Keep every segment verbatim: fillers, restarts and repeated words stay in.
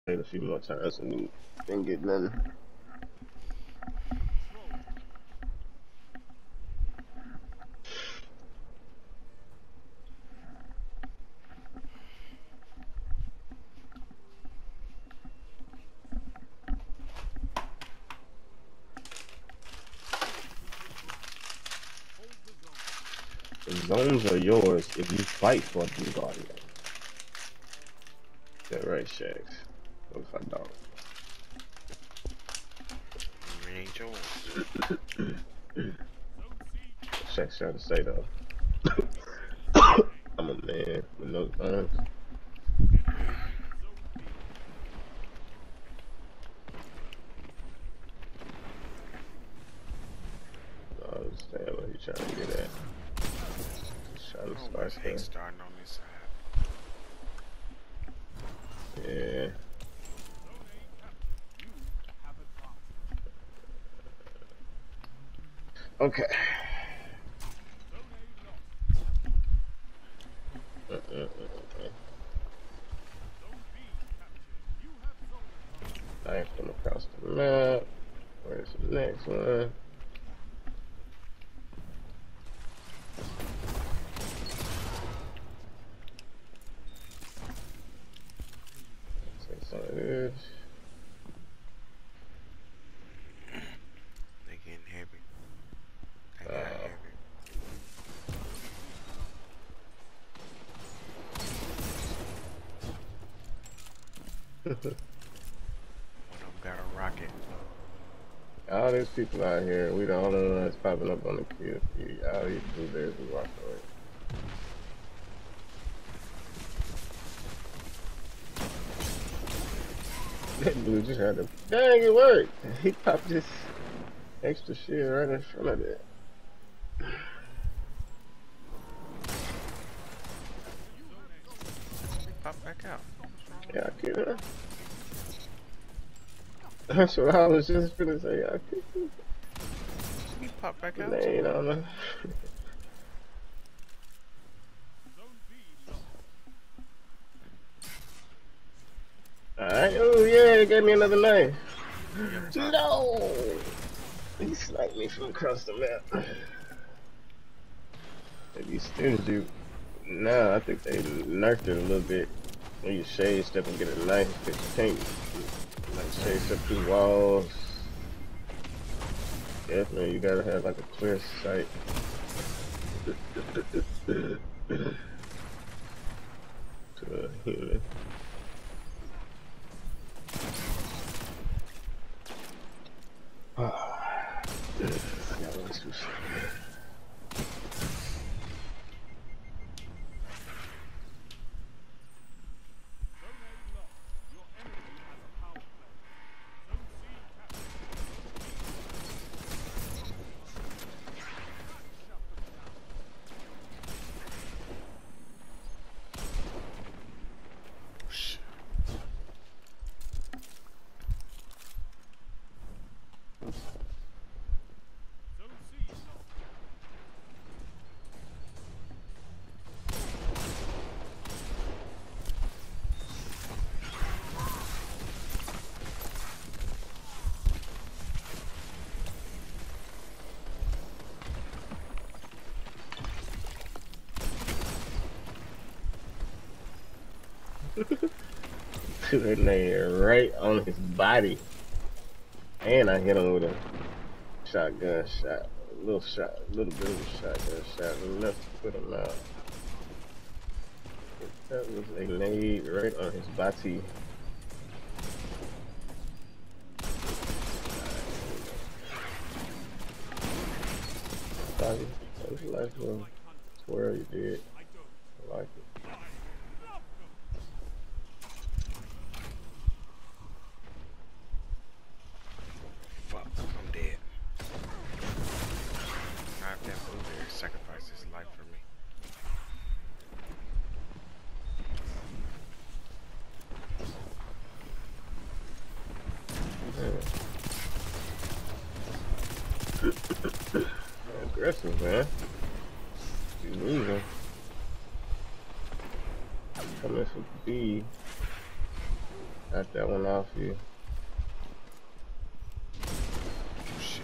Played a few more times and didn't get nothing. The zones are yours if you fight for the guardian. That right, Shags. What if I don't? It ain't yours. Shags trying to say though. I'm a man with no guns. I understand what he's trying to get at. He's trying to Oh, spice hate that. starting on this side. Yeah. Okay. Uh, uh, uh, uh. I ain't from across the map. Where's the next one? Say some of this. They getting heavy. They got Uh, heavy. One of them got a rocket. All these people out here, we the only one that's popping up on the Q F P. All these blueberries we walking away. That dude just had to, dang, it worked. He popped this extra shit right in front of that. Pop back out. Yeah, I could. That's what I was just gonna say. I could. He pop back out They ain't too. on the. Alright, oh yeah, it gave me another knife. No! He sniped me from across the map. If you stingy, now I think they nerfed it a little bit. When you shade step and get a knife, because you can't like shade step through walls. Definitely, you gotta have like a clear sight. To a human. Ah, that was too slow. To that nigga right on his body. And I hit him with a shotgun shot. A little shot, a little bit of a shotgun shot. Enough to put him out. That was a nade right on his body. That was a nice little twirl you did. I like it. Fuck, I'm dead. Not if that blueberry sacrificed his life for me. Aggressive, man. You losing. Coming for B. Got that one off you. Shit.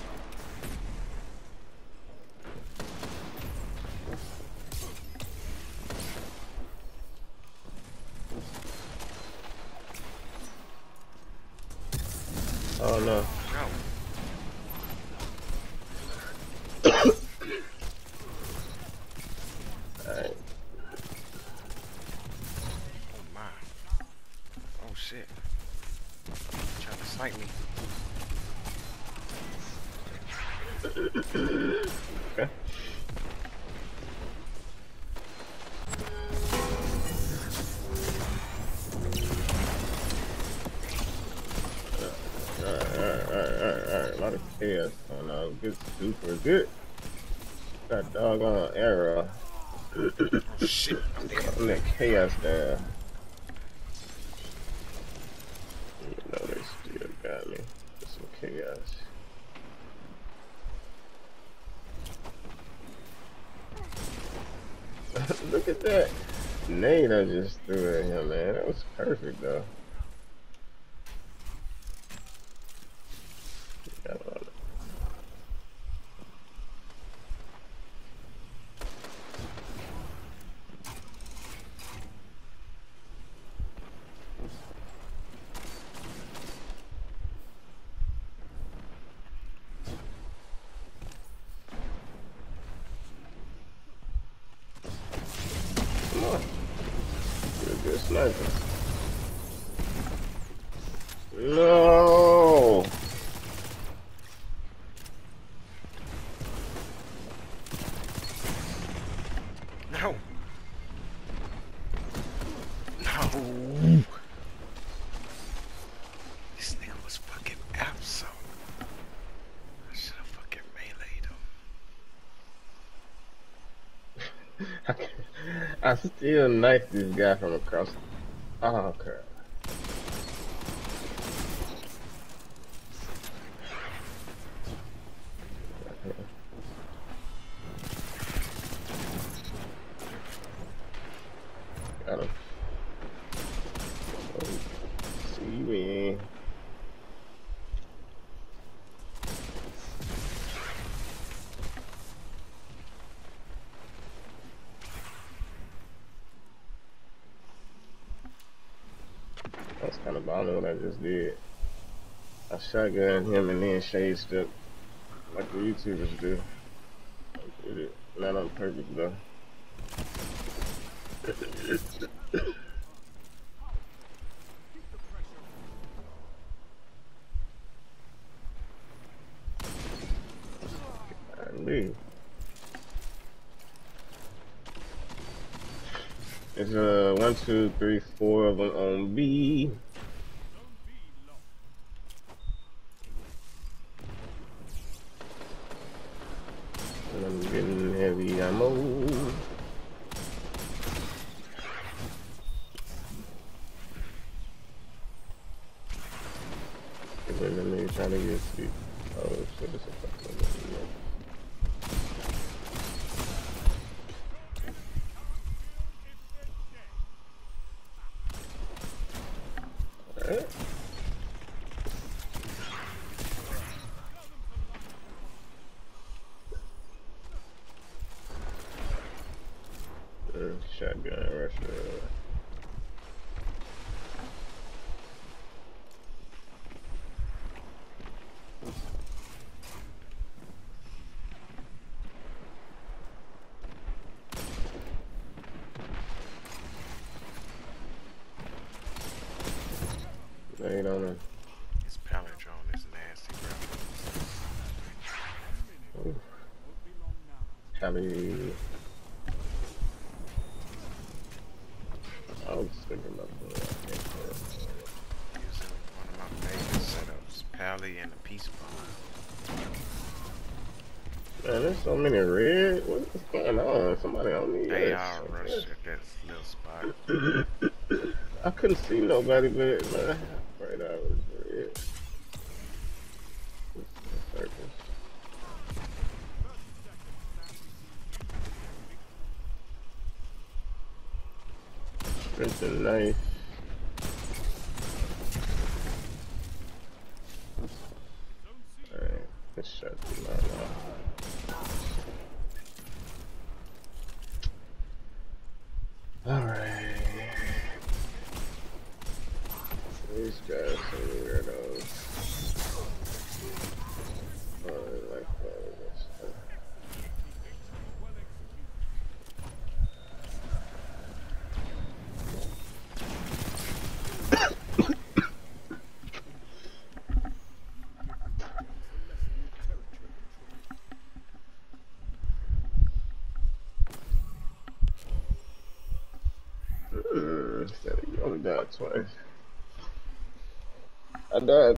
Oh no. No. Alright. Oh my. Oh shit. Trying to snipe me. Okay. Alright, alright, alright, alright. A lot of chaos going on. Good, super good. That doggone arrow. Oh shit. I'm dead. I'm that chaos there. You know they still got me. There's some chaos. Look at that nade I just threw at him, man. That was perfect, though. Got on it. Come on. You're a good sniper. No! No. No. This nigga was fucking abso. I should have fucking meleeed him. I still knifed this guy from across. Oh, crap. Got him. Oh, see me. That's kind of bombing what I just did. I shotgunned him and then shade step like the YouTubers do. I did it. Not on purpose though. I leave. It's uh one, two, three, four of them on B. And I'm getting heavy ammo. And then they trying to get to. Oh shit! It's a fucking. Alright. Shotgun rusher. Laid on him. His palindrome is nasty, bro. Cali. I was thinking about that. Using one of my favorite setups, Pally and a peace bomb. Man, there's so many red. What's going on? Somebody on me. They Yes. all rush at that little spot. I couldn't see nobody, but man, right out was red. Circus. Strength and knife. guys some weirdos. Oh, I like all of this stuff. Mm, you only died twice. I died